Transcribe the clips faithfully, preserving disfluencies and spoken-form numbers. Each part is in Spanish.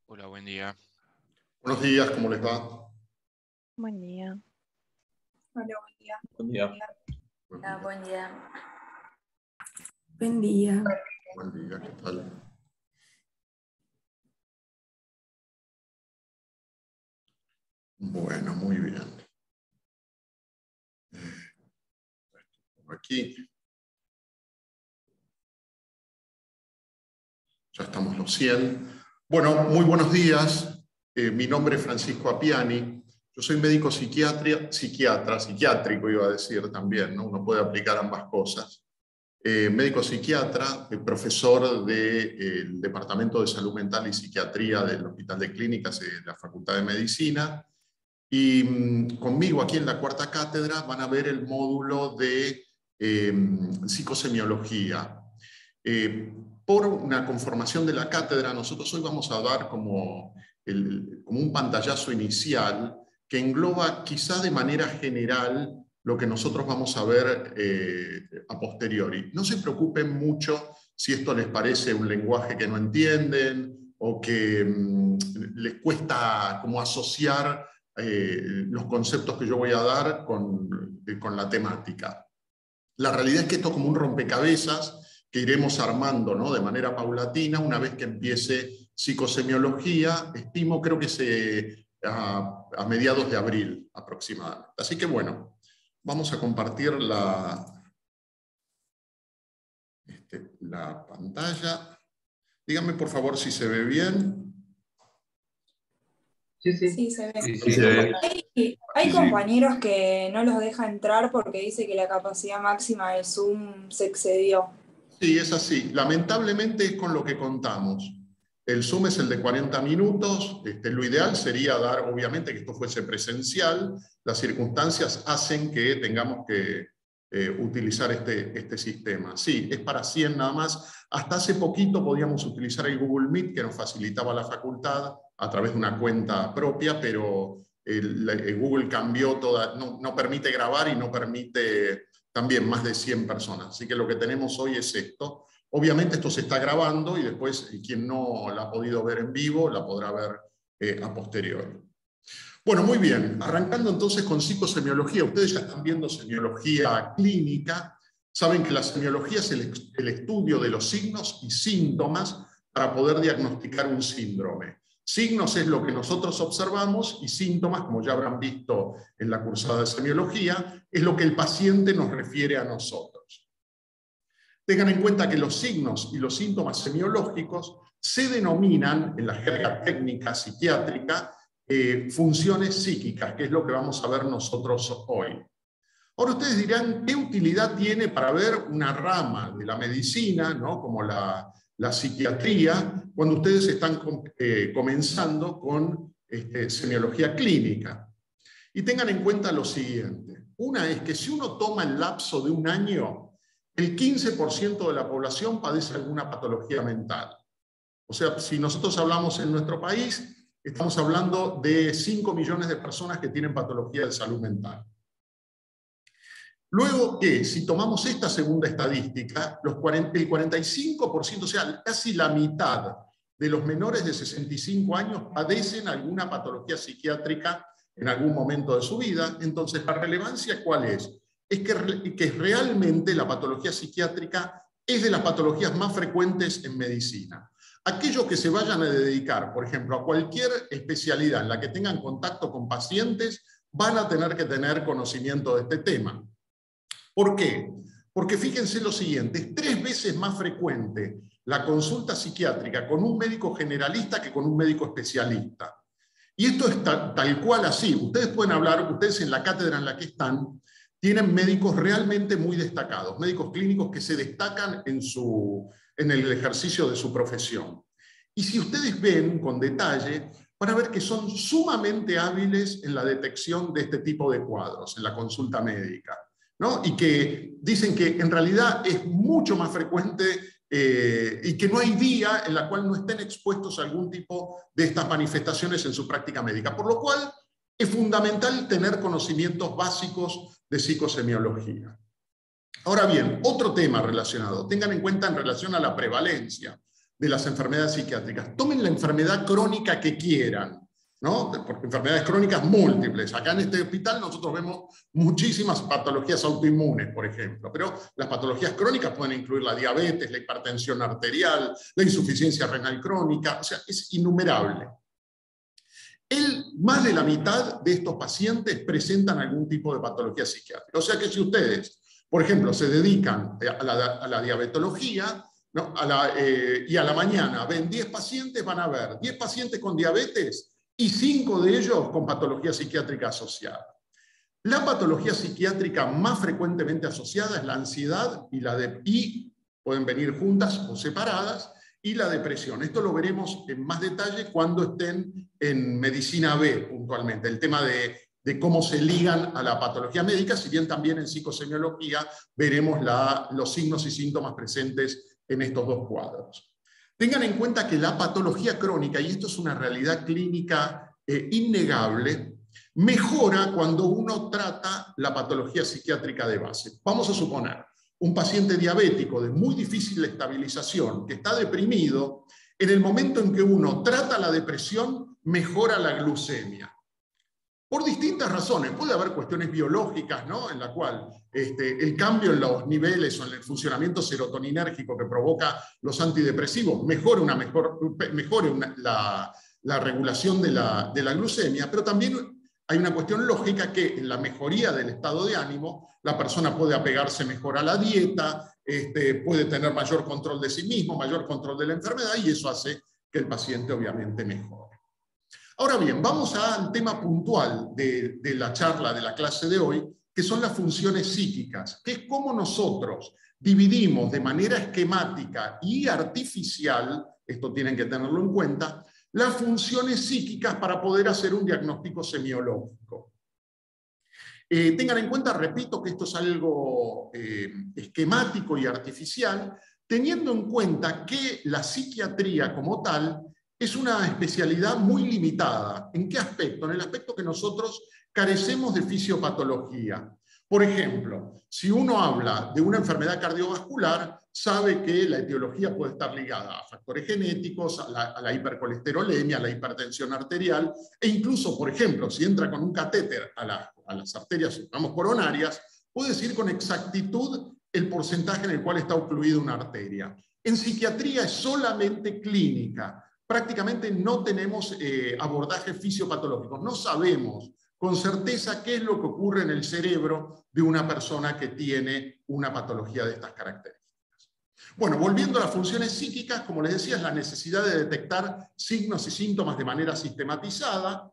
Hola, buen día. Buenos días, ¿cómo les va? Buen día. Hola, buen día. Buen día. Buen Hola, día. buen día. Buen día. Buen día, ¿qué tal? Bueno, muy bien. Aquí. Ya estamos los cien. Bueno, muy buenos días. Eh, mi nombre es Francisco Appiani. Yo soy médico psiquiatra, psiquiatra, psiquiátrico iba a decir también, ¿no? Uno puede aplicar ambas cosas. Eh, médico psiquiatra, eh, profesor del de, eh, Departamento de Salud Mental y Psiquiatría del Hospital de Clínicas de la Facultad de Medicina. Y mmm, conmigo aquí en la cuarta cátedra van a ver el módulo de eh, psicosemiología. Eh, por una conformación de la cátedra, nosotros hoy vamos a dar como, el, como un pantallazo inicial que engloba quizá de manera general lo que nosotros vamos a ver eh, a posteriori. No se preocupen mucho si esto les parece un lenguaje que no entienden o que mmm, les cuesta como asociar eh, los conceptos que yo voy a dar con, con la temática. La realidad es que esto es como un rompecabezas que iremos armando, ¿no? De manera paulatina una vez que empiece psicosemiología, estimo creo que se, a, a mediados de abril aproximadamente. Así que bueno, vamos a compartir la, este, la pantalla. Díganme por favor si se ve bien. Sí, sí. Sí, se ve. Sí, Sí, sí. se ve. Hay, hay Sí, sí. compañeros que no los deja entrar porque dice que la capacidad máxima del Zoom se excedió. Sí, es así. Lamentablemente es con lo que contamos. El Zoom es el de cuarenta minutos. Este, lo ideal sería dar, obviamente, que esto fuese presencial. Las circunstancias hacen que tengamos que eh, utilizar este, este sistema. Sí, es para cien nada más. Hasta hace poquito podíamos utilizar el Google Meet que nos facilitaba la facultad a través de una cuenta propia, pero el, el Google cambió toda, no, no permite grabar y no permite también más de cien personas. Así que lo que tenemos hoy es esto. Obviamente esto se está grabando y después quien no la ha podido ver en vivo la podrá ver eh, a posteriori. Bueno, muy bien. Arrancando entonces con psicosemiología. Ustedes ya están viendo semiología clínica. Saben que la semiología es el, el estudio de los signos y síntomas para poder diagnosticar un síndrome. Signos es lo que nosotros observamos y síntomas, como ya habrán visto en la cursada de semiología, es lo que el paciente nos refiere a nosotros. Tengan en cuenta que los signos y los síntomas semiológicos se denominan, en la jerga técnica psiquiátrica, eh, funciones psíquicas, que es lo que vamos a ver nosotros hoy. Ahora ustedes dirán, ¿qué utilidad tiene para ver una rama de la medicina, ¿no? Como la, la psiquiatría, cuando ustedes están eh, comenzando con este, semiología clínica? Y tengan en cuenta lo siguiente. Una es que si uno toma el lapso de un año, el quince por ciento de la población padece alguna patología mental. O sea, si nosotros hablamos en nuestro país, estamos hablando de cinco millones de personas que tienen patología de salud mental. Luego que, si tomamos esta segunda estadística, los cuarenta, el cuarenta y cinco por ciento, o sea, casi la mitad de los menores de sesenta y cinco años padecen alguna patología psiquiátrica en algún momento de su vida. Entonces, ¿la relevancia cuál es? Es que, que realmente la patología psiquiátrica es de las patologías más frecuentes en medicina. Aquellos que se vayan a dedicar, por ejemplo, a cualquier especialidad en la que tengan contacto con pacientes, van a tener que tener conocimiento de este tema. ¿Por qué? Porque fíjense lo siguiente, es tres veces más frecuente la consulta psiquiátrica con un médico generalista que con un médico especialista. Y esto es tal, tal cual así. Ustedes pueden hablar, ustedes en la cátedra en la que están, tienen médicos realmente muy destacados, médicos clínicos que se destacan en, su, en el ejercicio de su profesión. Y si ustedes ven con detalle, van a ver que son sumamente hábiles en la detección de este tipo de cuadros, en la consulta médica, ¿no? Y que dicen que en realidad es mucho más frecuente eh, y que no hay día en la cual no estén expuestos a algún tipo de estas manifestaciones en su práctica médica. Por lo cual es fundamental tener conocimientos básicos de psicosemiología. Ahora bien, otro tema relacionado, tengan en cuenta en relación a la prevalencia. de las enfermedades psiquiátricas. Tomen la enfermedad crónica que quieran, ¿no? Porque enfermedades crónicas múltiples. Acá en este hospital nosotros vemos muchísimas patologías autoinmunes, por ejemplo, pero las patologías crónicas pueden incluir la diabetes, la hipertensión arterial, la insuficiencia renal crónica, o sea, es innumerable. El, más de la mitad de estos pacientes presentan algún tipo de patología psiquiátrica. O sea que si ustedes, por ejemplo, se dedican a la, a la diabetología, ¿no? a la, eh, y a la mañana ven diez pacientes, van a ver diez pacientes con diabetes y cinco de ellos con patología psiquiátrica asociada. La patología psiquiátrica más frecuentemente asociada es la ansiedad y la de, y pueden venir juntas o separadas, y la depresión. Esto lo veremos en más detalle cuando estén en medicina B puntualmente, el tema de, de cómo se ligan a la patología médica, si bien también en psicosemiología veremos la, los signos y síntomas presentes en estos dos cuadros. Tengan en cuenta que la patología crónica, y esto es una realidad clínica eh, innegable, mejora cuando uno trata la patología psiquiátrica de base. Vamos a suponer un paciente diabético de muy difícil estabilización, que está deprimido, en el momento en que uno trata la depresión, mejora la glucemia. Por distintas razones. Puede haber cuestiones biológicas, ¿no? En la cual este, el cambio en los niveles o en el funcionamiento serotoninérgico que provoca los antidepresivos mejore, una mejor, mejore una, la, la regulación de la, de la glucemia, pero también hay una cuestión lógica que en la mejoría del estado de ánimo, la persona puede apegarse mejor a la dieta, este, puede tener mayor control de sí mismo, mayor control de la enfermedad, y eso hace que el paciente obviamente mejore. Ahora bien, vamos al tema puntual de, de la charla, de la clase de hoy, que son las funciones psíquicas, que es cómo nosotros dividimos de manera esquemática y artificial, esto tienen que tenerlo en cuenta, las funciones psíquicas para poder hacer un diagnóstico semiológico. Eh, tengan en cuenta, repito, que esto es algo eh, esquemático y artificial, teniendo en cuenta que la psiquiatría como tal es una especialidad muy limitada. ¿En qué aspecto? En el aspecto que nosotros carecemos de fisiopatología. Por ejemplo, si uno habla de una enfermedad cardiovascular, sabe que la etiología puede estar ligada a factores genéticos, a la, a la hipercolesterolemia, a la hipertensión arterial, e incluso, por ejemplo, si entra con un catéter a, la, a las arterias, digamos, coronarias, puede decir con exactitud el porcentaje en el cual está ocluida una arteria. En psiquiatría es solamente clínica. Prácticamente no tenemos eh, abordajes fisiopatológicos, no sabemos con certeza qué es lo que ocurre en el cerebro de una persona que tiene una patología de estas características. Bueno, volviendo a las funciones psíquicas, como les decía, es la necesidad de detectar signos y síntomas de manera sistematizada.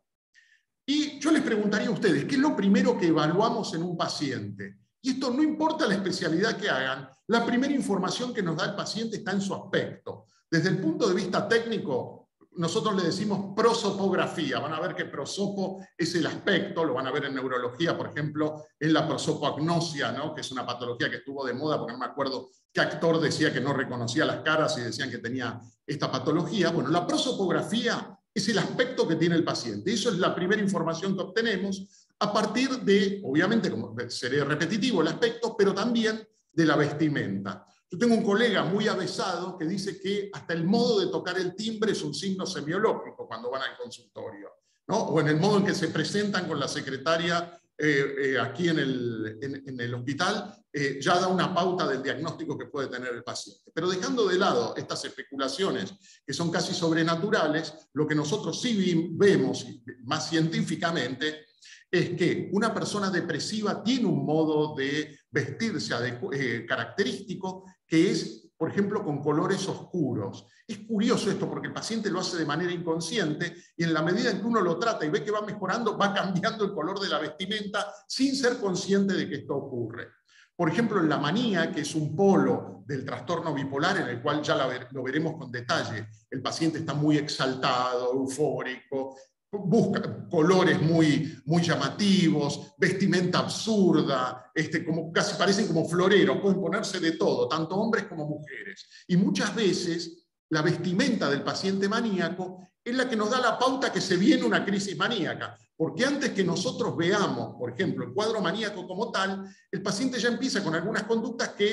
Y yo les preguntaría a ustedes, ¿qué es lo primero que evaluamos en un paciente? Y esto no importa la especialidad que hagan, la primera información que nos da el paciente está en su aspecto. Desde el punto de vista técnico, nosotros le decimos prosopografía. Van a ver que prosopo es el aspecto, lo van a ver en neurología, por ejemplo, en la prosopoagnosia, ¿no? Que es una patología que estuvo de moda, porque no me acuerdo qué actor decía que no reconocía las caras y decían que tenía esta patología. Bueno, la prosopografía es el aspecto que tiene el paciente. Eso es la primera información que obtenemos a partir de, obviamente, como seré repetitivo el aspecto, pero también de la vestimenta. Yo tengo un colega muy avesado que dice que hasta el modo de tocar el timbre es un signo semiológico cuando van al consultorio, ¿no? O en el modo en que se presentan con la secretaria eh, eh, aquí en el, en, en el hospital, eh, ya da una pauta del diagnóstico que puede tener el paciente. Pero dejando de lado estas especulaciones que son casi sobrenaturales, lo que nosotros sí vemos más científicamente es que una persona depresiva tiene un modo de vestirse eh, característico que es, por ejemplo, con colores oscuros. Es curioso esto porque el paciente lo hace de manera inconsciente y en la medida en que uno lo trata y ve que va mejorando, va cambiando el color de la vestimenta sin ser consciente de que esto ocurre. Por ejemplo, en la manía, que es un polo del trastorno bipolar, en el cual ya lo veremos con detalle, el paciente está muy exaltado, eufórico, busca colores muy, muy llamativos, vestimenta absurda, este, como, casi parecen como floreros, pueden ponerse de todo, tanto hombres como mujeres. Y muchas veces la vestimenta del paciente maníaco es la que nos da la pauta que se viene una crisis maníaca, porque antes que nosotros veamos, por ejemplo, el cuadro maníaco como tal, el paciente ya empieza con algunas conductas que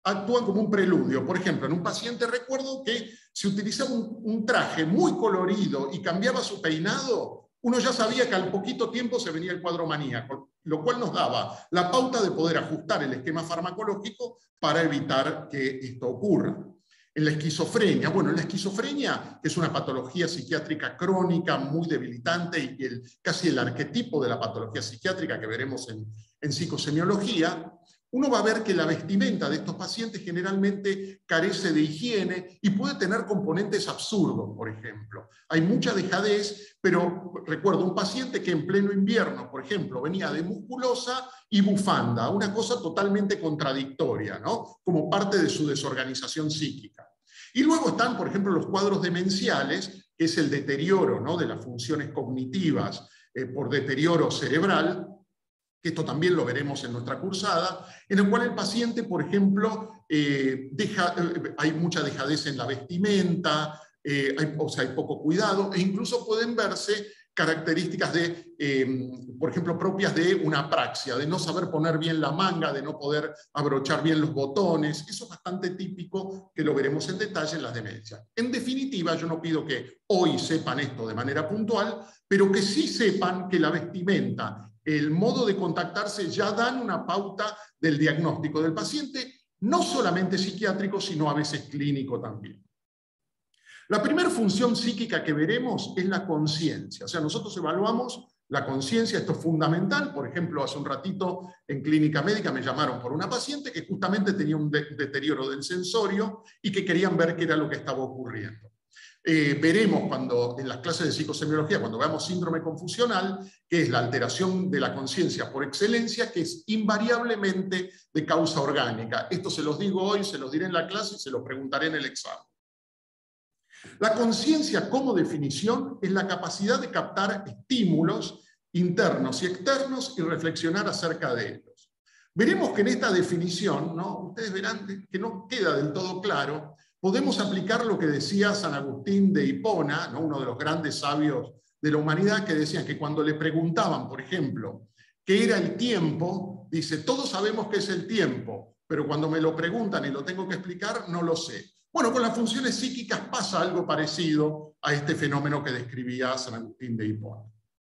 actúan como un preludio. Por ejemplo, en un paciente recuerdo que si utilizaba un, un traje muy colorido y cambiaba su peinado, uno ya sabía que al poquito tiempo se venía el cuadro maníaco, lo cual nos daba la pauta de poder ajustar el esquema farmacológico para evitar que esto ocurra. En la esquizofrenia, bueno, en la esquizofrenia, que es una patología psiquiátrica crónica muy debilitante y el, casi el arquetipo de la patología psiquiátrica que veremos en, en psicosemiología, uno va a ver que la vestimenta de estos pacientes generalmente carece de higiene y puede tener componentes absurdos, por ejemplo. Hay mucha dejadez, pero recuerdo un paciente que en pleno invierno, por ejemplo, venía de musculosa y bufanda, una cosa totalmente contradictoria, ¿no? Como parte de su desorganización psíquica. Y luego están, por ejemplo, los cuadros demenciales, que es el deterioro, ¿no?, de las funciones cognitivas eh, por deterioro cerebral, que esto también lo veremos en nuestra cursada, en el cual el paciente, por ejemplo, eh, deja, eh, hay mucha dejadez en la vestimenta, eh, hay, o sea, hay poco cuidado, e incluso pueden verse características de, eh, por ejemplo, propias de una apraxia, de no saber poner bien la manga, de no poder abrochar bien los botones. Eso es bastante típico, que lo veremos en detalle en las demencias. En definitiva, yo no pido que hoy sepan esto de manera puntual, pero que sí sepan que la vestimenta, el modo de contactarse ya dan una pauta del diagnóstico del paciente, no solamente psiquiátrico, sino a veces clínico también. La primera función psíquica que veremos es la conciencia. O sea, nosotros evaluamos la conciencia, esto es fundamental. Por ejemplo, hace un ratito en clínica médica me llamaron por una paciente que justamente tenía un de- deterioro del sensorio y que querían ver qué era lo que estaba ocurriendo. Eh, veremos cuando, en las clases de psicosemiología, cuando veamos síndrome confusional, que es la alteración de la conciencia por excelencia, que es invariablemente de causa orgánica. Esto se los digo hoy, se los diré en la clase y se los preguntaré en el examen. La conciencia, como definición, es la capacidad de captar estímulos internos y externos y reflexionar acerca de ellos. Veremos que en esta definición, ¿no?, ustedes verán que no queda del todo claro. Podemos aplicar lo que decía San Agustín de Hipona, ¿no?, uno de los grandes sabios de la humanidad, que decía que cuando le preguntaban, por ejemplo, qué era el tiempo, dice, todos sabemos qué es el tiempo, pero cuando me lo preguntan y lo tengo que explicar, no lo sé. Bueno, con las funciones psíquicas pasa algo parecido a este fenómeno que describía San Agustín de Hipona.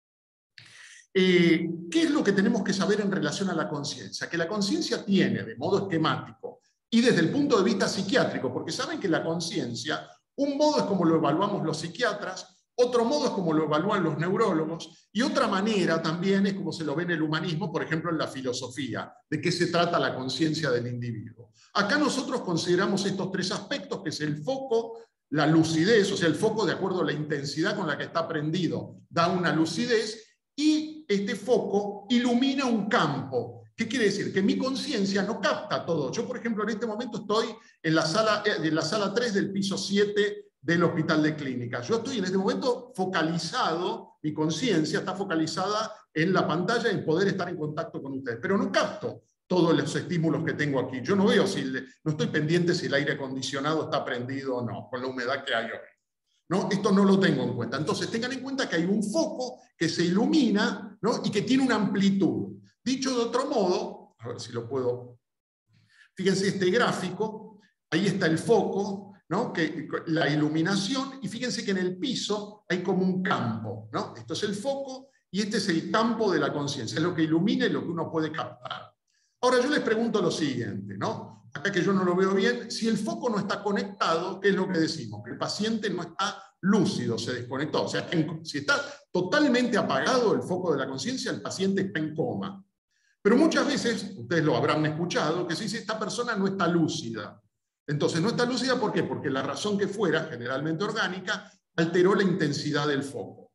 Eh, ¿Qué es lo que tenemos que saber en relación a la conciencia? Que la conciencia tiene, de modo esquemático, y desde el punto de vista psiquiátrico, porque saben que la conciencia, un modo es como lo evaluamos los psiquiatras, otro modo es como lo evalúan los neurólogos, y otra manera también es como se lo ve en el humanismo, por ejemplo en la filosofía, de qué se trata la conciencia del individuo. Acá nosotros consideramos estos tres aspectos, que es el foco, la lucidez, o sea, el foco de acuerdo a la intensidad con la que está prendido, da una lucidez, y este foco ilumina un campo. ¿Qué quiere decir? Que mi conciencia no capta todo. Yo, por ejemplo, en este momento estoy en la sala, en la sala tres del piso siete del Hospital de Clínicas. Yo estoy en este momento focalizado, mi conciencia está focalizada en la pantalla y poder estar en contacto con ustedes, pero no capto todos los estímulos que tengo aquí. Yo no veo, si le, no estoy pendiente si el aire acondicionado está prendido o no, con la humedad que hay hoy. ¿No? Esto no lo tengo en cuenta. Entonces tengan en cuenta que hay un foco que se ilumina, ¿no?, y que tiene una amplitud. Dicho de otro modo, a ver si lo puedo... Fíjense este gráfico, ahí está el foco, ¿no?, que, la iluminación, y fíjense que en el piso hay como un campo, ¿no? Esto es el foco y este es el campo de la conciencia, es lo que ilumina y lo que uno puede captar. Ahora yo les pregunto lo siguiente, ¿no? Acá que yo no lo veo bien, si el foco no está conectado, ¿qué es lo que decimos? Que el paciente no está lúcido, se desconectó. O sea, si está totalmente apagado el foco de la conciencia, el paciente está en coma. Pero muchas veces, ustedes lo habrán escuchado, que se dice, esta persona no está lúcida. Entonces, no está lúcida, ¿por qué? Porque la razón que fuera, generalmente orgánica, alteró la intensidad del foco.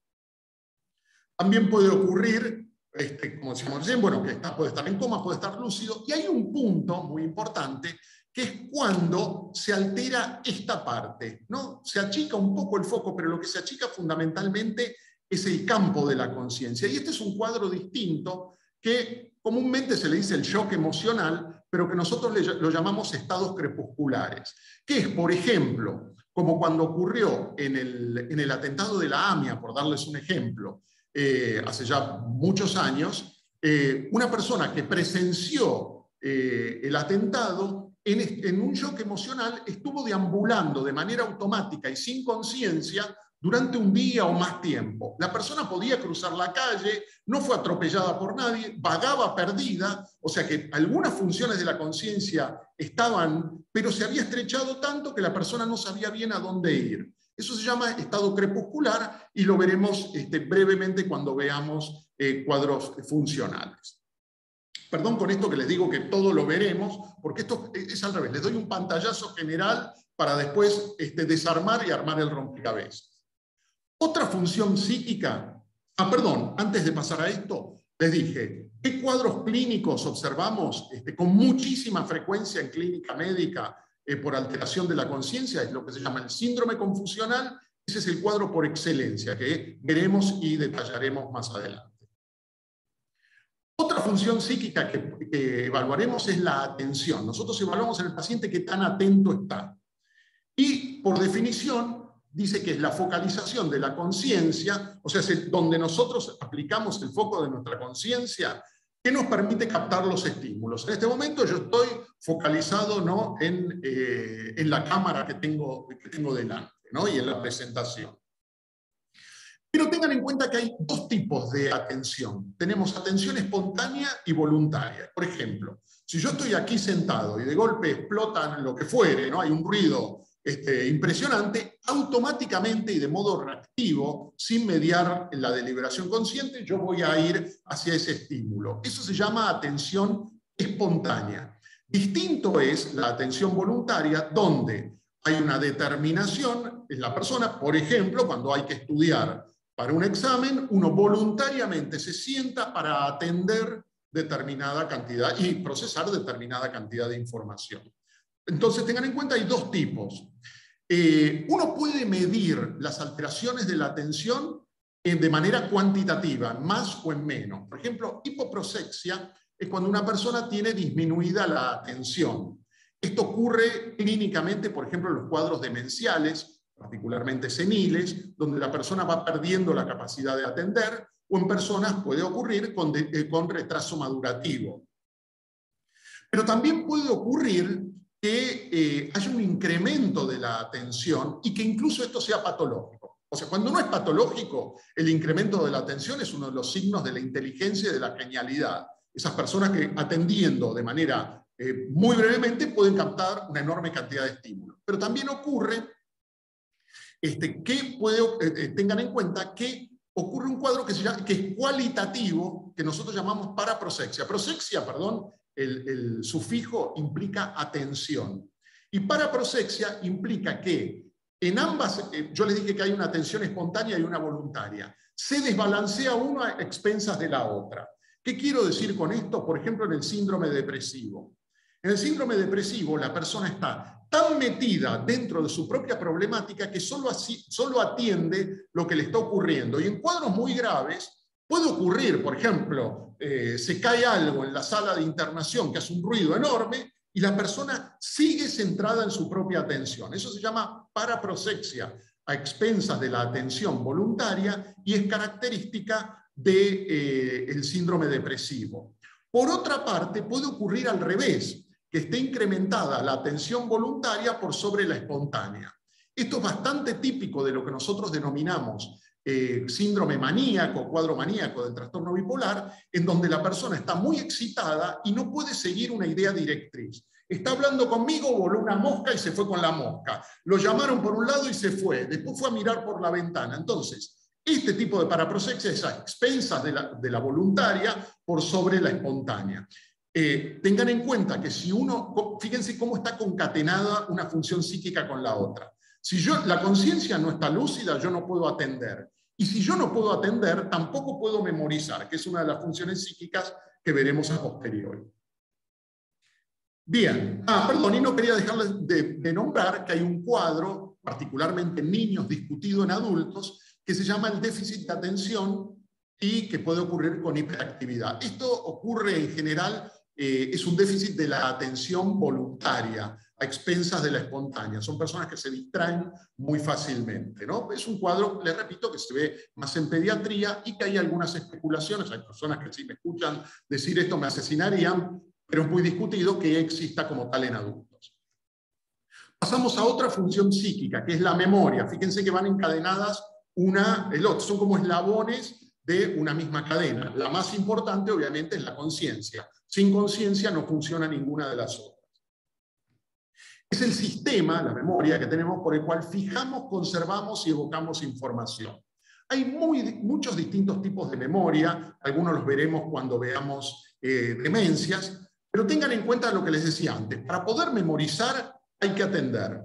También puede ocurrir, este, como decimos recién, bueno, que está, puede estar en coma, puede estar lúcido, y hay un punto muy importante, que es cuando se altera esta parte, ¿no? Se achica un poco el foco, pero lo que se achica fundamentalmente es el campo de la conciencia. Y este es un cuadro distinto que comúnmente se le dice el shock emocional, pero que nosotros lo llamamos estados crepusculares, que es, por ejemplo, como cuando ocurrió en el, en el atentado de la AMIA, por darles un ejemplo, eh, hace ya muchos años, eh, una persona que presenció eh, el atentado, en, en un shock emocional estuvo deambulando de manera automática y sin conciencia durante un día o más tiempo. La persona podía cruzar la calle, no fue atropellada por nadie, vagaba perdida, o sea que algunas funciones de la conciencia estaban, pero se había estrechado tanto que la persona no sabía bien a dónde ir. Eso se llama estado crepuscular y lo veremos este, brevemente cuando veamos eh, cuadros funcionales. Perdón con esto que les digo que todo lo veremos, porque esto es al revés. Les doy un pantallazo general para después este, desarmar y armar el rompecabezas. Otra función psíquica, ah, perdón, antes de pasar a esto, les dije, ¿qué cuadros clínicos observamos este, con muchísima frecuencia en clínica médica eh, por alteración de la conciencia? Es lo que se llama el síndrome confusional. Ese es el cuadro por excelencia que veremos y detallaremos más adelante. Otra función psíquica que, que evaluaremos es la atención. Nosotros evaluamos en el paciente qué tan atento está. Y por definición, dice que es la focalización de la conciencia, o sea, es donde nosotros aplicamos el foco de nuestra conciencia, que nos permite captar los estímulos. En este momento yo estoy focalizado, ¿no?, en, eh, en la cámara que tengo, que tengo delante, ¿no?, y en la presentación. Pero tengan en cuenta que hay dos tipos de atención. Tenemos atención espontánea y voluntaria. Por ejemplo, si yo estoy aquí sentado y de golpe explotan lo que fuere, ¿no?, hay un ruido Este, impresionante, automáticamente y de modo reactivo, sin mediar la deliberación consciente, yo voy a ir hacia ese estímulo. Eso se llama atención espontánea. Distinto es la atención voluntaria, donde hay una determinación en la persona. Por ejemplo, cuando hay que estudiar para un examen, uno voluntariamente se sienta para atender determinada cantidad y procesar determinada cantidad de información. Entonces, tengan en cuenta, hay dos tipos. Eh, uno puede medir las alteraciones de la atención eh, de manera cuantitativa, más o en menos. Por ejemplo, hipoprosexia es cuando una persona tiene disminuida la atención. Esto ocurre clínicamente, por ejemplo, en los cuadros demenciales, particularmente seniles, donde la persona va perdiendo la capacidad de atender, o en personas puede ocurrir con, de, eh, con retraso madurativo. Pero también puede ocurrir que eh, haya un incremento de la atención y que incluso esto sea patológico. O sea, cuando no es patológico, el incremento de la atención es uno de los signos de la inteligencia y de la genialidad. Esas personas que atendiendo de manera eh, muy brevemente pueden captar una enorme cantidad de estímulos. Pero también ocurre este, que puede, eh, tengan en cuenta que ocurre un cuadro que, se llama, que es cualitativo, que nosotros llamamos paraprosexia. Prosexia, perdón, El, el sufijo implica atención. Y paraprosexia implica que en ambas, eh, yo les dije que hay una atención espontánea y una voluntaria. Se desbalancea una a expensas de la otra. ¿Qué quiero decir con esto? Por ejemplo, en el síndrome depresivo. En el síndrome depresivo la persona está tan metida dentro de su propia problemática que solo, así, solo atiende lo que le está ocurriendo. Y en cuadros muy graves puede ocurrir, por ejemplo, eh, se cae algo en la sala de internación que hace un ruido enorme y la persona sigue centrada en su propia atención. Eso se llama paraprosexia, a expensas de la atención voluntaria, y es característica del de, eh, síndrome depresivo. Por otra parte, puede ocurrir al revés, que esté incrementada la atención voluntaria por sobre la espontánea. Esto es bastante típico de lo que nosotros denominamos Eh, síndrome maníaco, cuadro maníaco del trastorno bipolar, en donde la persona está muy excitada y no puede seguir una idea directriz. Está hablando conmigo, voló una mosca y se fue con la mosca. Lo llamaron por un lado y se fue. Después fue a mirar por la ventana. Entonces, este tipo de paraprosexia es a expensas de la, de la voluntaria por sobre la espontánea. Eh, tengan en cuenta que si uno, fíjense cómo está concatenada una función psíquica con la otra. Si yo, la conciencia no está lúcida, yo no puedo atender. Y si yo no puedo atender, tampoco puedo memorizar, que es una de las funciones psíquicas que veremos a posteriori. Bien, ah, perdón, y no quería dejarles de, de nombrar que hay un cuadro, particularmente en niños, discutido en adultos, que se llama el déficit de atención y que puede ocurrir con hiperactividad. Esto ocurre en general, eh, es un déficit de la atención voluntaria, a expensas de la espontánea. Son personas que se distraen muy fácilmente, ¿no? Es un cuadro, les repito, que se ve más en pediatría y que hay algunas especulaciones. Hay personas que si me escuchan decir esto me asesinarían, pero es muy discutido que exista como tal en adultos. Pasamos a otra función psíquica, que es la memoria. Fíjense que van encadenadas una el otro, son como eslabones de una misma cadena. La más importante, obviamente, es la conciencia. Sin conciencia no funciona ninguna de las otras. Es el sistema, la memoria que tenemos, por el cual fijamos, conservamos y evocamos información. Hay muy, muchos distintos tipos de memoria, algunos los veremos cuando veamos eh, demencias, pero tengan en cuenta lo que les decía antes. Para poder memorizar hay que atender.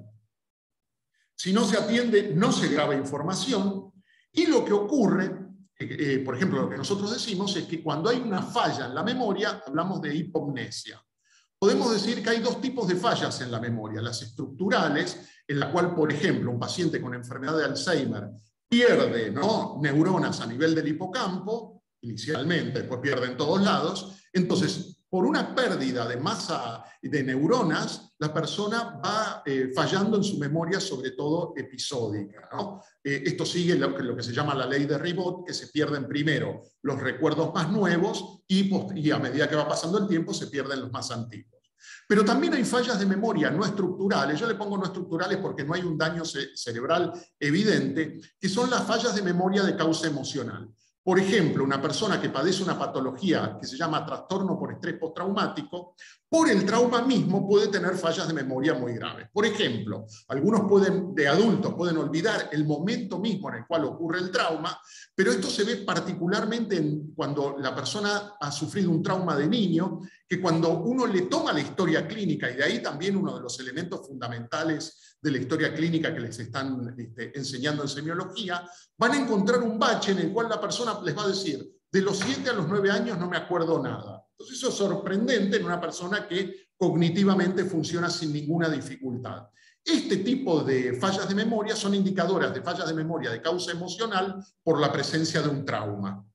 Si no se atiende, no se graba información, y lo que ocurre, eh, eh, por ejemplo, lo que nosotros decimos es que cuando hay una falla en la memoria, hablamos de hipomnesia. Podemos decir que hay dos tipos de fallas en la memoria, las estructurales, en la cual, por ejemplo, un paciente con enfermedad de Alzheimer pierde, ¿no?, neuronas a nivel del hipocampo, inicialmente, después pierde en todos lados. Entonces, por una pérdida de masa de neuronas, la persona va eh, fallando en su memoria, sobre todo episódica, ¿no? Eh, esto sigue lo que, lo que se llama la ley de Ribot, que se pierden primero los recuerdos más nuevos y, y a medida que va pasando el tiempo se pierden los más antiguos. Pero también hay fallas de memoria no estructurales, yo le pongo no estructurales porque no hay un daño cerebral evidente, que son las fallas de memoria de causa emocional. Por ejemplo, una persona que padece una patología que se llama trastorno por estrés postraumático, por el trauma mismo puede tener fallas de memoria muy graves. Por ejemplo, algunos pueden, de adultos pueden olvidar el momento mismo en el cual ocurre el trauma, pero esto se ve particularmente en, cuando la persona ha sufrido un trauma de niño, que cuando uno le toma la historia clínica, y de ahí también uno de los elementos fundamentales de la historia clínica que les están este, enseñando en semiología, van a encontrar un bache en el cual la persona les va a decir, de los siete a los nueve años no me acuerdo nada. Entonces eso es sorprendente en una persona que cognitivamente funciona sin ninguna dificultad. Este tipo de fallas de memoria son indicadoras de fallas de memoria de causa emocional por la presencia de un trauma.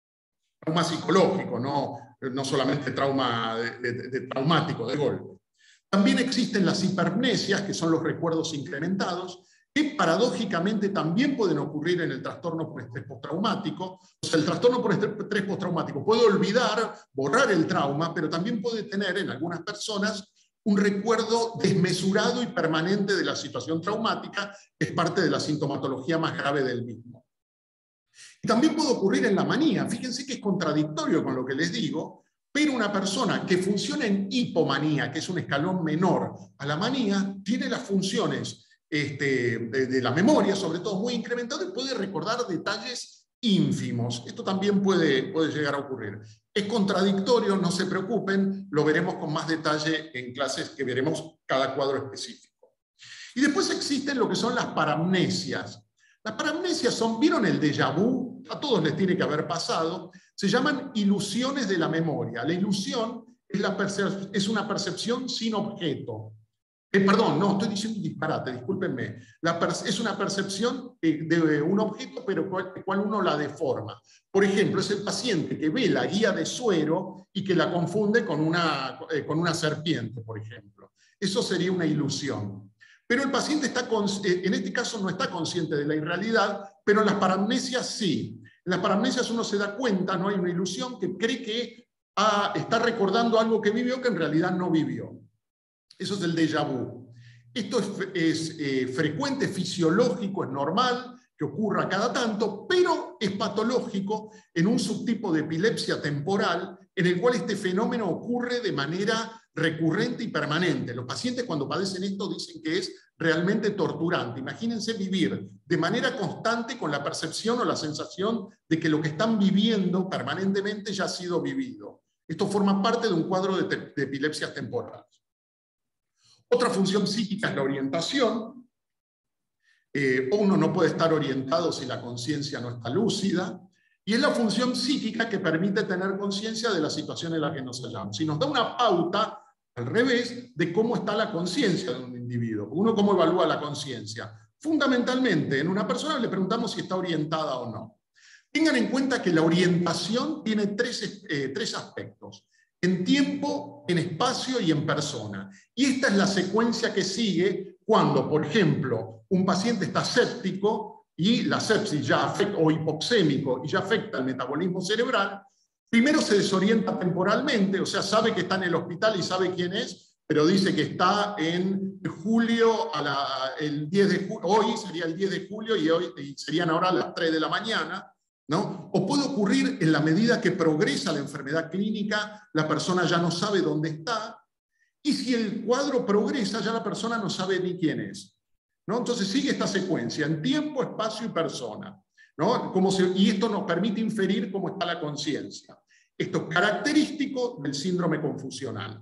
Trauma psicológico, no, no solamente trauma de, de, de traumático, de golpe. También existen las hipermnesias, que son los recuerdos incrementados, que paradójicamente también pueden ocurrir en el trastorno por estrés postraumático. O sea, el trastorno por estrés postraumático puede olvidar, borrar el trauma, pero también puede tener en algunas personas un recuerdo desmesurado y permanente de la situación traumática, que es parte de la sintomatología más grave del mismo. Y también puede ocurrir en la manía. Fíjense que es contradictorio con lo que les digo, pero una persona que funciona en hipomanía, que es un escalón menor a la manía, tiene las funciones este, de, de la memoria, sobre todo, muy incrementadas, y puede recordar detalles ínfimos. Esto también puede, puede llegar a ocurrir. Es contradictorio, no se preocupen, lo veremos con más detalle en clases que veremos cada cuadro específico. Y después existen lo que son las paramnesias. Las paramnesias son, ¿vieron el déjà vu? A todos les tiene que haber pasado. Se llaman ilusiones de la memoria. La ilusión es, la es una percepción sin objeto. Eh, perdón, no, estoy diciendo un disparate, discúlpenme. La es una percepción eh, de un objeto, pero cual, cual uno la deforma. Por ejemplo, es el paciente que ve la guía de suero y que la confunde con una, eh, con una serpiente, por ejemplo. Eso sería una ilusión. Pero el paciente está, en este caso no está consciente de la irrealidad, pero en las paramnesias sí. En las paramnesias uno se da cuenta, no hay una ilusión, que cree que ah, está recordando algo que vivió que en realidad no vivió. Eso es el déjà vu. Esto es, es eh, frecuente, fisiológico, es normal que ocurra cada tanto, pero es patológico en un subtipo de epilepsia temporal en el cual este fenómeno ocurre de manera recurrente y permanente. Los pacientes cuando padecen esto dicen que es realmente torturante. Imagínense vivir de manera constante con la percepción o la sensación de que lo que están viviendo permanentemente ya ha sido vivido. Esto forma parte de un cuadro de, de epilepsias temporales. Otra función psíquica es la orientación. Eh, uno no puede estar orientado si la conciencia no está lúcida. Y es la función psíquica que permite tener conciencia de la situación en la que nos hallamos. Y nos da una pauta, al revés, de cómo está la conciencia de un individuo. Uno cómo evalúa la conciencia. Fundamentalmente, en una persona le preguntamos si está orientada o no. Tengan en cuenta que la orientación tiene tres, eh, tres aspectos. En tiempo, en espacio y en persona. Y esta es la secuencia que sigue cuando, por ejemplo, un paciente está séptico y la sepsis ya afecta, o hipoxémico y ya afecta el metabolismo cerebral. Primero se desorienta temporalmente, o sea, sabe que está en el hospital y sabe quién es, pero dice que está en julio, a la, el diez de julio, hoy sería el diez de julio y, hoy, y serían ahora las tres de la mañana, ¿no? O puede ocurrir en la medida que progresa la enfermedad clínica, la persona ya no sabe dónde está, y si el cuadro progresa, ya la persona no sabe ni quién es, ¿no? Entonces sigue esta secuencia en tiempo, espacio y persona, ¿no? Como se, y esto nos permite inferir cómo está la conciencia. Esto es característico del síndrome confusional.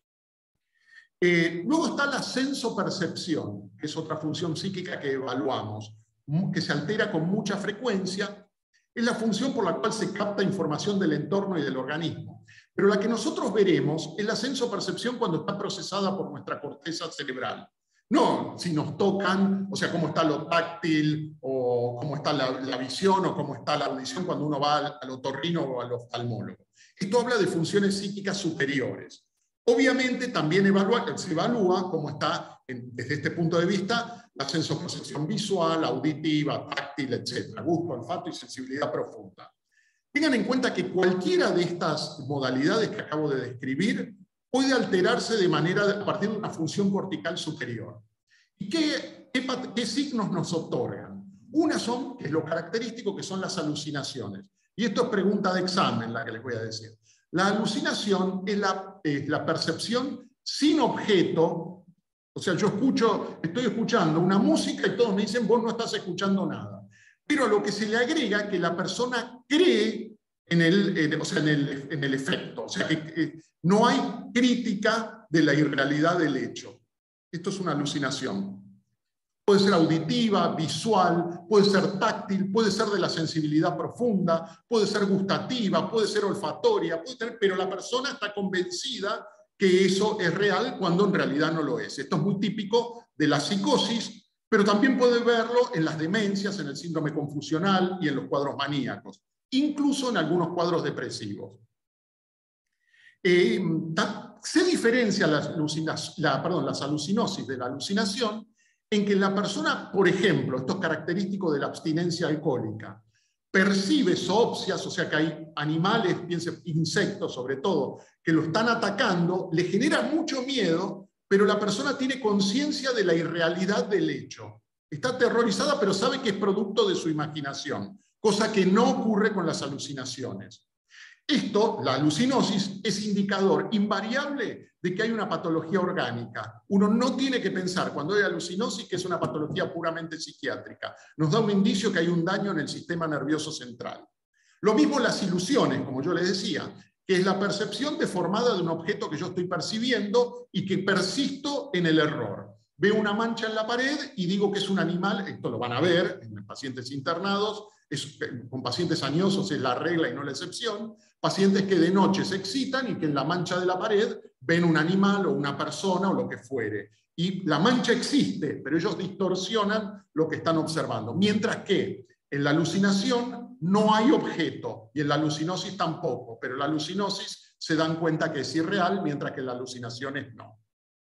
Eh, luego está la sensopercepción, que es otra función psíquica que evaluamos, que se altera con mucha frecuencia. Es la función por la cual se capta información del entorno y del organismo. Pero la que nosotros veremos es la sensopercepción cuando está procesada por nuestra corteza cerebral. No si nos tocan, o sea, cómo está lo táctil, o cómo está la, la visión, o cómo está la audición cuando uno va al, al otorrino o al oftalmólogo. Esto habla de funciones psíquicas superiores. Obviamente también evalúa, se evalúa cómo está, en, desde este punto de vista, la sensopercepción visual, auditiva, táctil, etcétera, gusto, olfato y sensibilidad profunda. Tengan en cuenta que cualquiera de estas modalidades que acabo de describir puede alterarse de manera, a partir de una función cortical superior. ¿Y qué, qué, qué signos nos otorgan? Una son, que es lo característico, que son las alucinaciones. Y esto es pregunta de examen la que les voy a decir. La alucinación es la, es la percepción sin objeto. O sea, yo escucho, estoy escuchando una música y todos me dicen, vos no estás escuchando nada. Pero a lo que se le agrega que la persona cree en el, en, o sea, en el, en el efecto. O sea, que, que no hay crítica de la irrealidad del hecho. Esto es una alucinación. Puede ser auditiva, visual, puede ser táctil, puede ser de la sensibilidad profunda, puede ser gustativa, puede ser olfatoria, puede tener, pero la persona está convencida que eso es real cuando en realidad no lo es. Esto es muy típico de la psicosis, pero también puede verlo en las demencias, en el síndrome confusional y en los cuadros maníacos, incluso en algunos cuadros depresivos. Eh, se diferencia las, la, perdón, las alucinosis de la alucinación en que la persona, por ejemplo, esto es característico de la abstinencia alcohólica, percibe zoopsias, o sea que hay animales, piense, insectos sobre todo, que lo están atacando, le genera mucho miedo, pero la persona tiene conciencia de la irrealidad del hecho. Está aterrorizada, pero sabe que es producto de su imaginación, cosa que no ocurre con las alucinaciones. Esto, la alucinosis, es indicador invariable de que hay una patología orgánica. Uno no tiene que pensar cuando hay alucinosis que es una patología puramente psiquiátrica. Nos da un indicio que hay un daño en el sistema nervioso central. Lo mismo las ilusiones, como yo les decía, que es la percepción deformada de un objeto que yo estoy percibiendo y que persisto en el error. Veo una mancha en la pared y digo que es un animal, esto lo van a ver en pacientes internados, es, con pacientes añosos es la regla y no la excepción, pacientes que de noche se excitan y que en la mancha de la pared ven un animal o una persona o lo que fuere. Y la mancha existe, pero ellos distorsionan lo que están observando. Mientras que en la alucinación no hay objeto y en la alucinosis tampoco, pero en la alucinosis se dan cuenta que es irreal, mientras que en las alucinaciones no.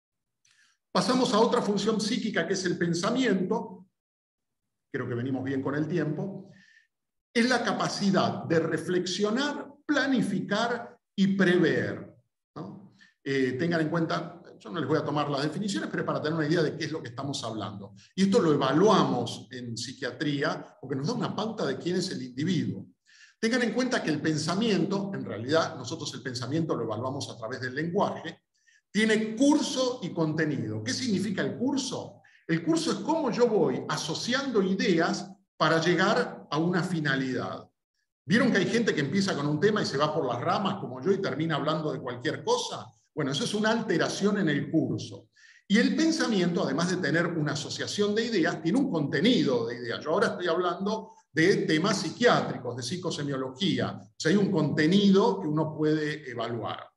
Pasamos a otra función psíquica que es el pensamiento. Creo que venimos bien con el tiempo. Es la capacidad de reflexionar, planificar y prever, ¿no? Eh, tengan en cuenta, yo no les voy a tomar las definiciones, pero es para tener una idea de qué es lo que estamos hablando. Y esto lo evaluamos en psiquiatría porque nos da una pauta de quién es el individuo. Tengan en cuenta que el pensamiento, en realidad nosotros el pensamiento lo evaluamos a través del lenguaje, tiene curso y contenido. ¿Qué significa el curso? El curso es cómo yo voy asociando ideas para llegar a una finalidad. ¿Vieron que hay gente que empieza con un tema y se va por las ramas como yo y termina hablando de cualquier cosa? Bueno, eso es una alteración en el curso. Y el pensamiento, además de tener una asociación de ideas, tiene un contenido de ideas. Yo ahora estoy hablando de temas psiquiátricos, de psicosemiología. O sea, hay un contenido que uno puede evaluar.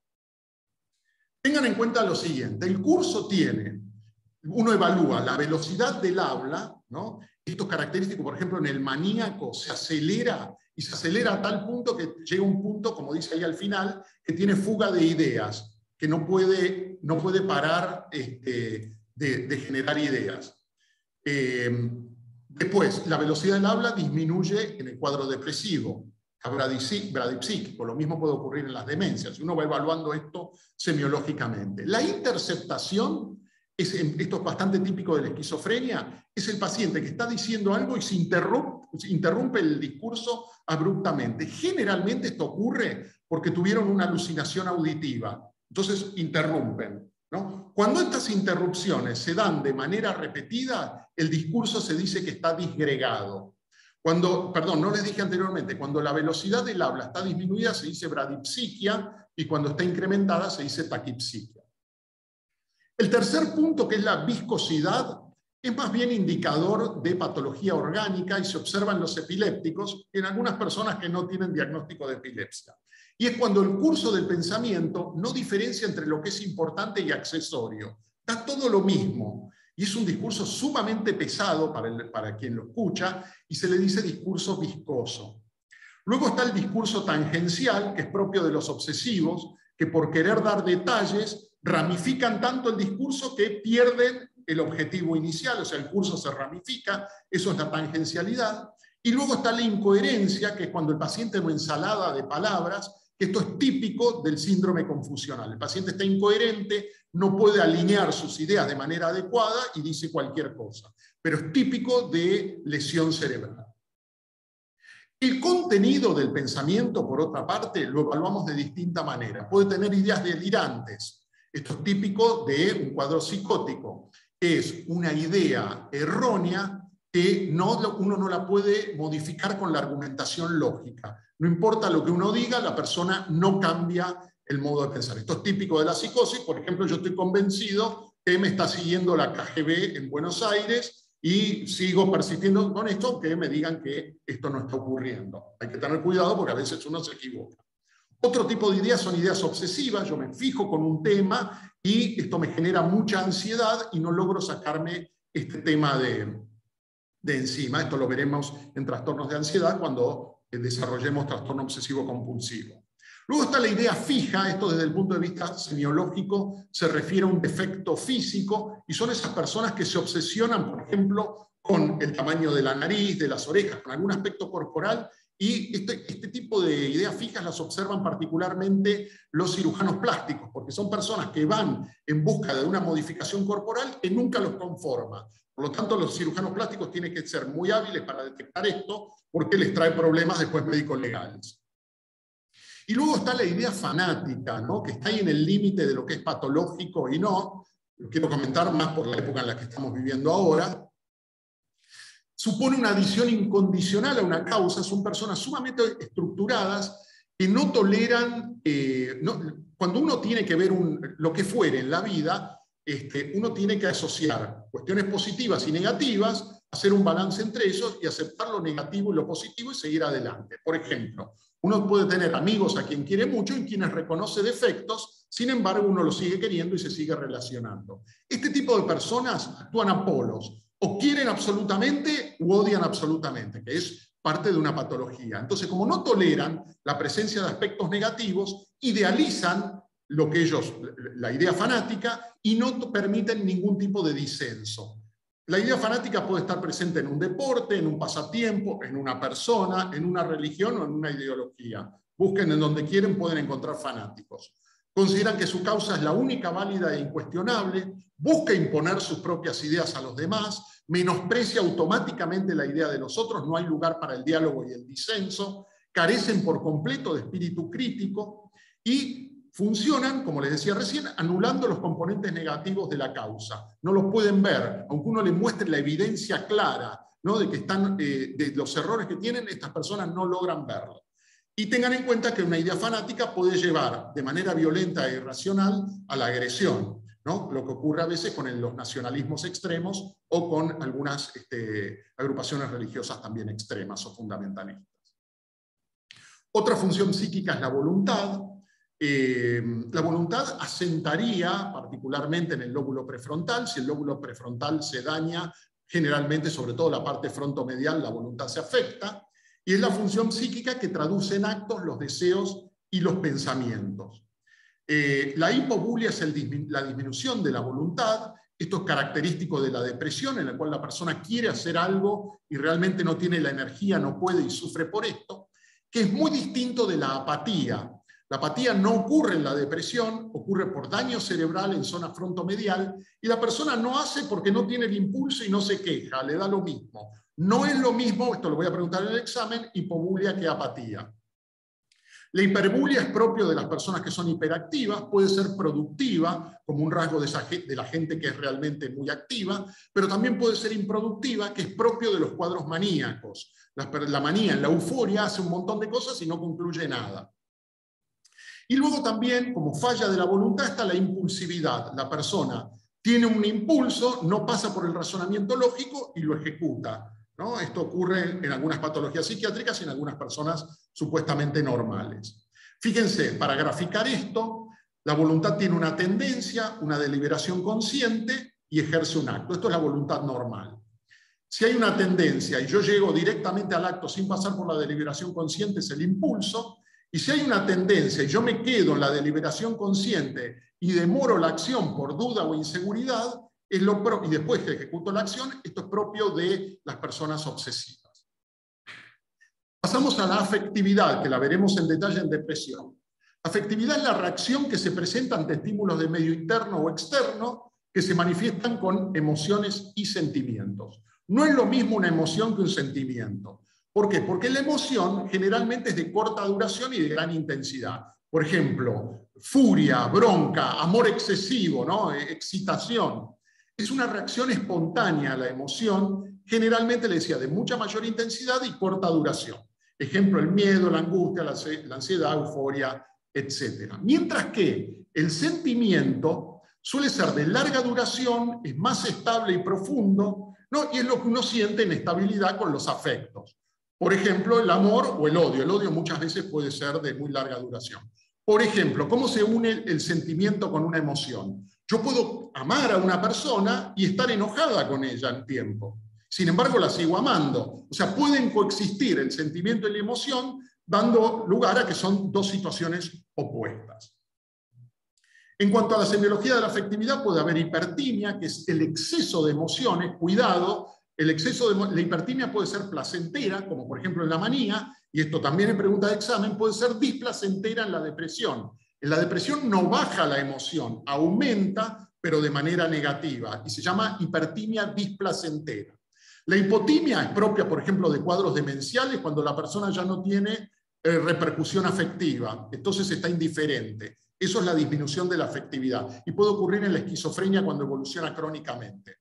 Tengan en cuenta lo siguiente, el curso tiene, uno evalúa la velocidad del habla, ¿no? Esto es característico, por ejemplo, en el maníaco se acelera y se acelera a tal punto que llega un punto, como dice ahí al final, que tiene fuga de ideas, que no puede, no puede parar este, de, de generar ideas. Eh, después, la velocidad del habla disminuye en el cuadro depresivo. bradipsíquico. Lo mismo puede ocurrir en las demencias. Uno va evaluando esto semiológicamente. La interceptación, es, esto es bastante típico de la esquizofrenia, es el paciente que está diciendo algo y se interrumpe, se interrumpe el discurso abruptamente. Generalmente esto ocurre porque tuvieron una alucinación auditiva. Entonces interrumpen, ¿no? Cuando estas interrupciones se dan de manera repetida, el discurso se dice que está disgregado. Cuando, perdón, no les dije anteriormente, cuando la velocidad del habla está disminuida se dice bradipsiquia y cuando está incrementada se dice taquipsiquia. El tercer punto, que es la viscosidad, es más bien indicador de patología orgánica y se observa en los epilépticos y en algunas personas que no tienen diagnóstico de epilepsia. Y es cuando el curso del pensamiento no diferencia entre lo que es importante y accesorio. Da todo lo mismo. Y es un discurso sumamente pesado para, el, para quien lo escucha y se le dice discurso viscoso. Luego está el discurso tangencial, que es propio de los obsesivos, que por querer dar detalles ramifican tanto el discurso que pierden el objetivo inicial, o sea, el curso se ramifica, eso es la tangencialidad. Y luego está la incoherencia, que es cuando el paciente es una ensalada de palabras, que esto es típico del síndrome confusional. El paciente está incoherente, no puede alinear sus ideas de manera adecuada y dice cualquier cosa, pero es típico de lesión cerebral. El contenido del pensamiento, por otra parte, lo evaluamos de distinta manera. Puede tener ideas delirantes. Esto es típico de un cuadro psicótico. Es una idea errónea que no, uno no la puede modificar con la argumentación lógica. No importa lo que uno diga, la persona no cambia el modo de pensar. Esto es típico de la psicosis. Por ejemplo, yo estoy convencido que me está siguiendo la K G B en Buenos Aires y sigo persistiendo con esto, aunque me digan que esto no está ocurriendo. Hay que tener cuidado porque a veces uno se equivoca. Otro tipo de ideas son ideas obsesivas. Yo me fijo con un tema y esto me genera mucha ansiedad y no logro sacarme este tema de, de encima. Esto lo veremos en trastornos de ansiedad cuando desarrollemos trastorno obsesivo compulsivo. Luego está la idea fija. Esto desde el punto de vista semiológico se refiere a un defecto físico y son esas personas que se obsesionan, por ejemplo, con el tamaño de la nariz, de las orejas, con algún aspecto corporal. Y este, este tipo de ideas fijas las observan particularmente los cirujanos plásticos, porque son personas que van en busca de una modificación corporal que nunca los conforma. Por lo tanto, los cirujanos plásticos tienen que ser muy hábiles para detectar esto, porque les trae problemas después médicos legales. Y luego está la idea fanática, ¿no? Que está ahí en el límite de lo que es patológico y no. Lo quiero comentar más por la época en la que estamos viviendo ahora. Supone una adhesión incondicional a una causa. Son personas sumamente estructuradas que no toleran, eh, no, cuando uno tiene que ver un, lo que fuere en la vida, este, uno tiene que asociar cuestiones positivas y negativas, hacer un balance entre ellos y aceptar lo negativo y lo positivo y seguir adelante. Por ejemplo, uno puede tener amigos a quien quiere mucho y quienes reconoce defectos, sin embargo uno los sigue queriendo y se sigue relacionando. Este tipo de personas actúan a polos. O quieren absolutamente u odian absolutamente, que es parte de una patología. Entonces, como no toleran la presencia de aspectos negativos, idealizan lo que ellos, la idea fanática, y no permiten ningún tipo de disenso. La idea fanática puede estar presente en un deporte, en un pasatiempo, en una persona, en una religión o en una ideología. Busquen en donde quieren, pueden encontrar fanáticos. Consideran que su causa es la única válida e incuestionable, busca imponer sus propias ideas a los demás, menosprecia automáticamente la idea de los otros, no hay lugar para el diálogo y el disenso, carecen por completo de espíritu crítico y funcionan, como les decía recién, anulando los componentes negativos de la causa. No los pueden ver, aunque uno les muestre la evidencia clara, ¿no? de, que están, eh, de los errores que tienen, estas personas no logran verlo. Y tengan en cuenta que una idea fanática puede llevar de manera violenta e irracional a la agresión, ¿no? Lo que ocurre a veces con el, los nacionalismos extremos o con algunas este, agrupaciones religiosas también extremas o fundamentalistas. Otra función psíquica es la voluntad. Eh, la voluntad asentaría particularmente en el lóbulo prefrontal. Si el lóbulo prefrontal se daña, generalmente, sobre todo la parte frontomedial, la voluntad se afecta. Y es la función psíquica que traduce en actos los deseos y los pensamientos. Eh, la hipobulia es el, la disminución de la voluntad. Esto es característico de la depresión, en la cual la persona quiere hacer algo y realmente no tiene la energía, no puede y sufre por esto. que es muy distinto de la apatía. La apatía no ocurre en la depresión, ocurre por daño cerebral en zona frontomedial, y la persona no hace porque no tiene el impulso y no se queja, le da lo mismo. No es lo mismo, esto lo voy a preguntar en el examen, hipobulia que apatía. La hiperbulia es propio de las personas que son hiperactivas, puede ser productiva, como un rasgo de, esa, de la gente que es realmente muy activa, pero también puede ser improductiva, que es propio de los cuadros maníacos. La, la manía, la euforia, hace un montón de cosas y no concluye nada. Y luego también, como falla de la voluntad, está la impulsividad. La persona tiene un impulso, no pasa por el razonamiento lógico y lo ejecuta, ¿no? Esto ocurre en algunas patologías psiquiátricas y en algunas personas supuestamente normales. Fíjense, para graficar esto, la voluntad tiene una tendencia, una deliberación consciente y ejerce un acto. Esto es la voluntad normal. Si hay una tendencia y yo llego directamente al acto sin pasar por la deliberación consciente, es el impulso. Y si hay una tendencia y yo me quedo en la deliberación consciente y demoro la acción por duda o inseguridad, es lo pro- y después que ejecuto la acción, esto es propio de las personas obsesivas. Pasamos a la afectividad, que la veremos en detalle en depresión. Afectividad es la reacción que se presenta ante estímulos de medio interno o externo que se manifiestan con emociones y sentimientos. No es lo mismo una emoción que un sentimiento. ¿Por qué? Porque la emoción generalmente es de corta duración y de gran intensidad. Por ejemplo, furia, bronca, amor excesivo, ¿no? Excitación. Es una reacción espontánea a la emoción, generalmente, le decía, de mucha mayor intensidad y corta duración. Ejemplo, el miedo, la angustia, la ansiedad, euforia, etcétera. Mientras que el sentimiento suele ser de larga duración, es más estable y profundo, ¿no? Y es lo que uno siente en estabilidad con los afectos. Por ejemplo, el amor o el odio. El odio muchas veces puede ser de muy larga duración. Por ejemplo, ¿cómo se une el sentimiento con una emoción? Yo puedo amar a una persona y estar enojada con ella en tiempo. Sin embargo, la sigo amando. O sea, pueden coexistir el sentimiento y la emoción, dando lugar a que son dos situaciones opuestas. En cuanto a la semiología de la afectividad, puede haber hipertimia, que es el exceso de emociones. Cuidado, el exceso de la hipertimia puede ser placentera, como por ejemplo en la manía, y esto también en pregunta de examen, puede ser displacentera en la depresión. En la depresión no baja la emoción, aumenta, pero de manera negativa, y se llama hipertimia displacentera. La hipotimia es propia, por ejemplo, de cuadros demenciales, cuando la persona ya no tiene eh, repercusión afectiva, entonces está indiferente. Eso es la disminución de la afectividad, y puede ocurrir en la esquizofrenia cuando evoluciona crónicamente.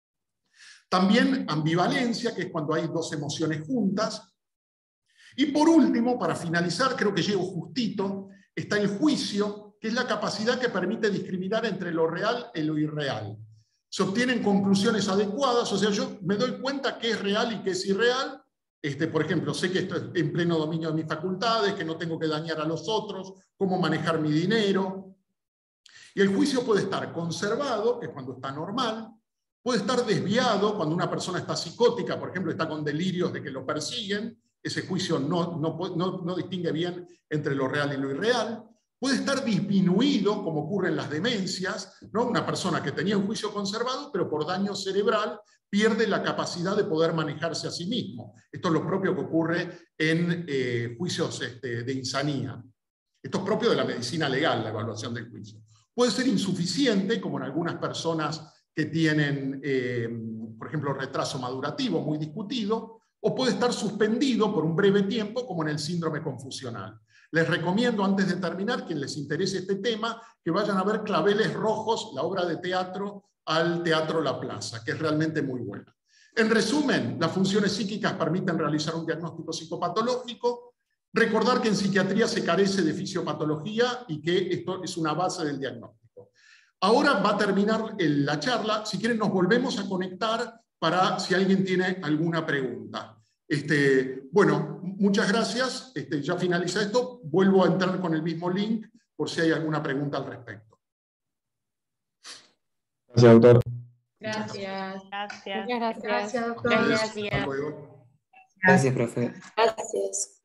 También ambivalencia, que es cuando hay dos emociones juntas. Y por último, para finalizar, creo que llego justito, está el juicio, que es la capacidad que permite discriminar entre lo real y lo irreal. Se obtienen conclusiones adecuadas, o sea, yo me doy cuenta qué es real y qué es irreal. Este, por ejemplo, sé que esto es en pleno dominio de mis facultades, que no tengo que dañar a los otros, cómo manejar mi dinero. Y el juicio puede estar conservado, que es cuando está normal, puede estar desviado cuando una persona está psicótica, por ejemplo, está con delirios de que lo persiguen, ese juicio no, no, no, no distingue bien entre lo real y lo irreal. Puede estar disminuido, como ocurre en las demencias, ¿no? Una persona que tenía un juicio conservado, pero por daño cerebral pierde la capacidad de poder manejarse a sí mismo. Esto es lo propio que ocurre en eh, juicios este, de insanía. Esto es propio de la medicina legal, la evaluación del juicio. Puede ser insuficiente, como en algunas personas que tienen, eh, por ejemplo, retraso madurativo muy discutido, o puede estar suspendido por un breve tiempo, como en el síndrome confusional. Les recomiendo, antes de terminar, quien les interese este tema, que vayan a ver Claveles Rojos, la obra de teatro al Teatro La Plaza, que es realmente muy buena. En resumen, las funciones psíquicas permiten realizar un diagnóstico psicopatológico. Recordar que en psiquiatría se carece de fisiopatología y que esto es una base del diagnóstico. Ahora va a terminar la charla. Si quieren, nos volvemos a conectar para si alguien tiene alguna pregunta. Este, bueno, muchas gracias. Este, ya finaliza esto. Vuelvo a entrar con el mismo link por si hay alguna pregunta al respecto. Gracias, doctor. Gracias. Gracias. Gracias, doctor. Gracias. Gracias. Hasta luego. Gracias, profe. Gracias.